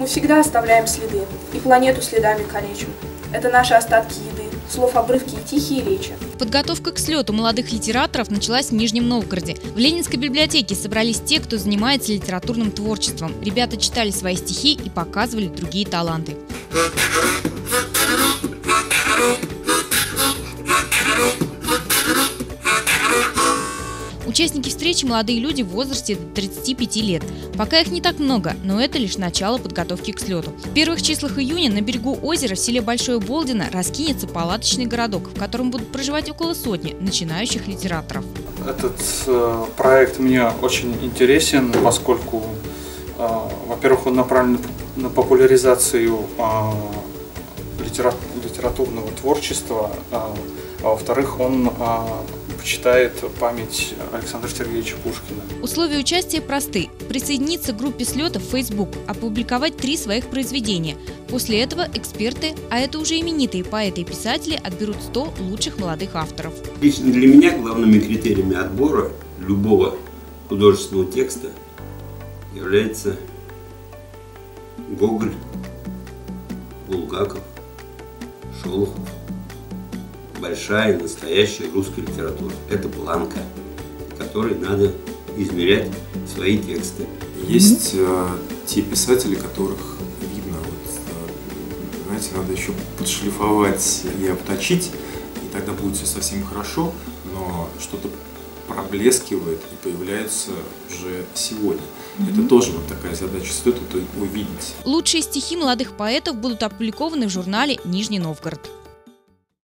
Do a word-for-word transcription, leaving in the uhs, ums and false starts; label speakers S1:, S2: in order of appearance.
S1: Мы всегда оставляем следы, и планету следами калечим. Это наши остатки еды, слов обрывки и тихие речи.
S2: Подготовка к слету молодых литераторов началась в Нижнем Новгороде. В Ленинской библиотеке собрались те, кто занимается литературным творчеством. Ребята читали свои стихи и показывали другие таланты. Участники встречи – молодые люди в возрасте до тридцати пяти лет. Пока их не так много, но это лишь начало подготовки к слету. В первых числах июня на берегу озера в селе Большое Болдино раскинется палаточный городок, в котором будут проживать около сотни начинающих литераторов.
S3: Этот э, проект мне очень интересен, поскольку, э, во-первых, он направлен на популяризацию э, литера, литературного творчества, э, а во-вторых, он э, почитает память Александра Сергеевича Пушкина.
S2: Условия участия просты. Присоединиться к группе слета в Facebook, опубликовать три своих произведения. После этого эксперты, а это уже именитые поэты и писатели, отберут сто лучших молодых авторов.
S4: Лично для меня главными критериями отбора любого художественного текста является Гоголь, Булгаков, Шолохов. Большая настоящая русская литература. Это планка, которой надо измерять свои тексты.
S5: Есть э, те писатели, которых видно, вот, э, знаете, надо еще подшлифовать и обточить, и тогда будет все совсем хорошо, но что-то проблескивает и появляется уже сегодня. Mm-hmm. Это тоже вот такая задача, стоит это увидеть.
S2: Лучшие стихи молодых поэтов будут опубликованы в журнале «Нижний Новгород».